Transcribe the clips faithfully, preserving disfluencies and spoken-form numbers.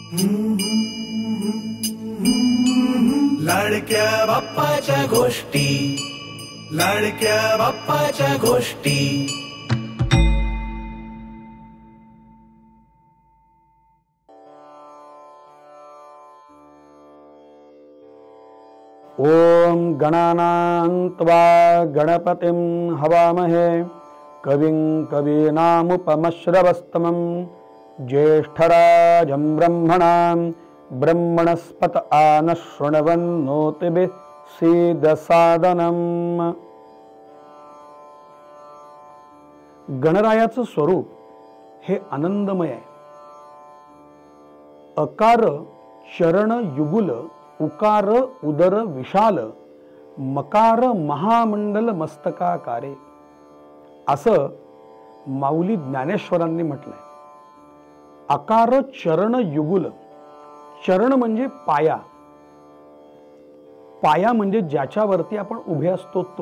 लाडक्या बाप्पाच्या गोष्टी, लाडक्या बाप्पाच्या गोष्टी। ओम गणानां त्वा गणपतिं हवामहे कविं कवीनामुपमश्रवस्तमं ज्येष्ठराजं ब्रह्मणां ब्रह्मणस्पत आनशृण्वन्नोतिभिः सीदसादनम्। गणरायाचं स्वरूप हे आनंदमय आहे। अकार चरण युगुल, उकार उदर विशाल, मकार महामंडल मस्तकाकारे, असं माऊली ज्ञानेश्वरांनी म्हटलंय। आकार चरण युगुल, चरण म्हणजे पाया, पाया म्हणजे ज्याच्यावरती आपण उभे असतो तो।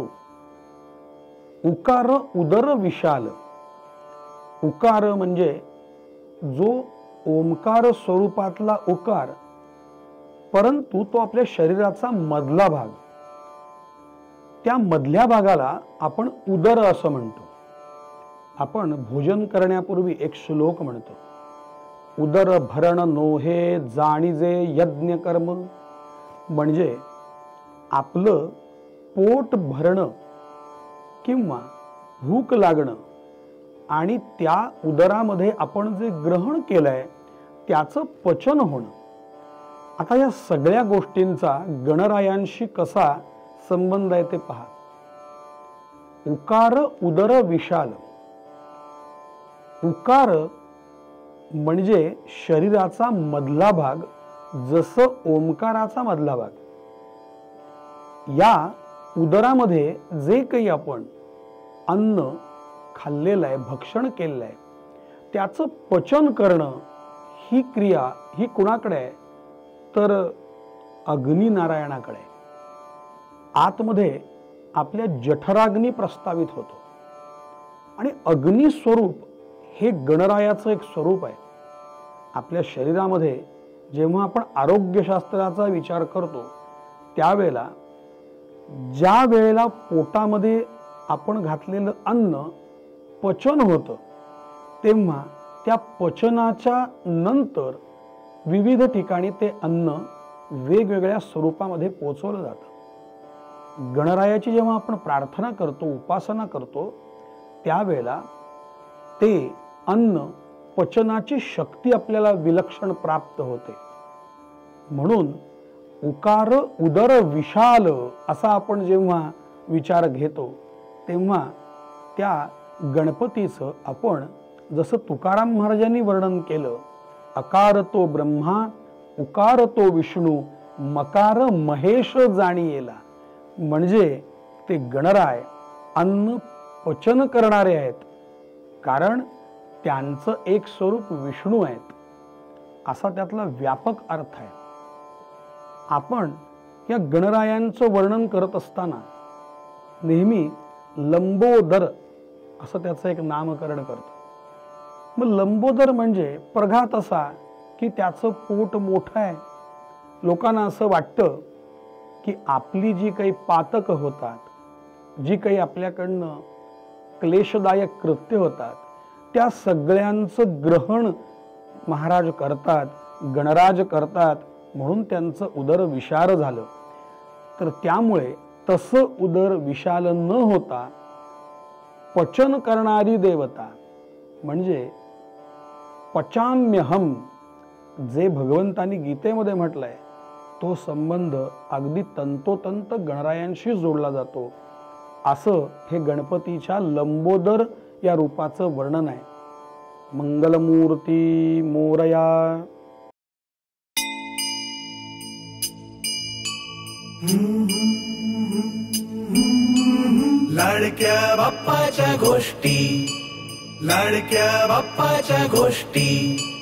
उकार उदर विशाल, उकार म्हणजे जो ओंकार स्वरूपातला उकार, परंतु तो आपल्या शरीराचा मधला भाग, त्या मधल्या भागाला आपण उदर असं म्हणतो। आपण भोजन करण्यापूर्वी एक श्लोक म्हणतो, उदर भरण नोहे जाणीजे यज्ञ कर्म, म्हणजे आपलं पोट भरणं किंवा भूक लागणं आणि त्या उदरामध्ये आपण जे ग्रहण केलंय त्याचं पचन होणं। आता या सगळ्या गोष्टींचा गणरायांशी कसा संबंध आहे ते पहा। उकार उदर विशाल, उकार म्हणजे शरीराचा मधला भाग, जसं ओंकाराचा मधला भाग। या उदरामध्ये जे काही आपण अन्न खाल्लेलं आहे, भक्षण केलेलं आहे, त्याचं पचन करणं ही क्रिया ही कुणाकडे आहे तर अग्नी नारायणाकडे। आतमध्ये आपल्या जठराग्नी प्रस्तावित होतो आणि अग्नी स्वरूप हे गणरायाचं एक स्वरूप आहे। आपल्या शरीरामध्ये जेव्हा आपण आरोग्यशास्त्राचा विचार करतो त्यावेळेला ज्या वेळेला पोटामध्ये आपण घातलेलं अन्न पचन होतं, तेव्हा त्या पचनाच्या नंतर विविध ठिकाणी ते अन्न वेगवेगळ्या स्वरूपामध्ये पोचवलं जातं। गणरायाची जेव्हा आपण प्रार्थना करतो, उपासना करतो, त्यावेळेला ते अन्न पचनाची शक्ती आपल्याला विलक्षण प्राप्त होते। म्हणून उकार उदर विशाल असा आपण जेव्हा विचार घेतो तेव्हा त्या गणपतीचं आपण जसं तुकाराम महाराजांनी वर्णन केलं, अकार तो ब्रह्मा, उकार तो विष्णू, मकार महेश जाणी येला, म्हणजे ते गणराय अन्न पचन करणारे आहेत, कारण त्यांचं एक स्वरूप विष्णू आहेत, असा त्यातला व्यापक अर्थ आहे। आपण या गणरायांचं वर्णन करत असताना नेहमी लंबोदर असं त्याचं एक नामकरण करतो। मग लंबोदर म्हणजे प्रघात असा की त्याचं पोट मोठं आहे। लोकांना असं वाटतं की आपली जी काही पातक होतात, जी काही आपल्याकडनं क्लेशदायक कृत्य होतात, त्या सगळ्यांचं ग्रहण महाराज करतात, गणराज करतात, म्हणून त्यांचं उदर विशाल झालं। तर त्यामुळे तसं उदर विशाल न होता पचन करणारी देवता म्हणजे पचाम्यहम, जे भगवंतांनी गीतेमध्ये म्हटलंय, तो संबंध अगदी तंतोतंत गणरायांशी जोडला जातो। असं हे गणपतीच्या लंबोदर या रूपाचं वर्णन आहे। मंगलमूर्ती मोरया। लाडक्या बाप्पाच्या गोष्टी, लाडक्या बाप्पाच्या गोष्टी।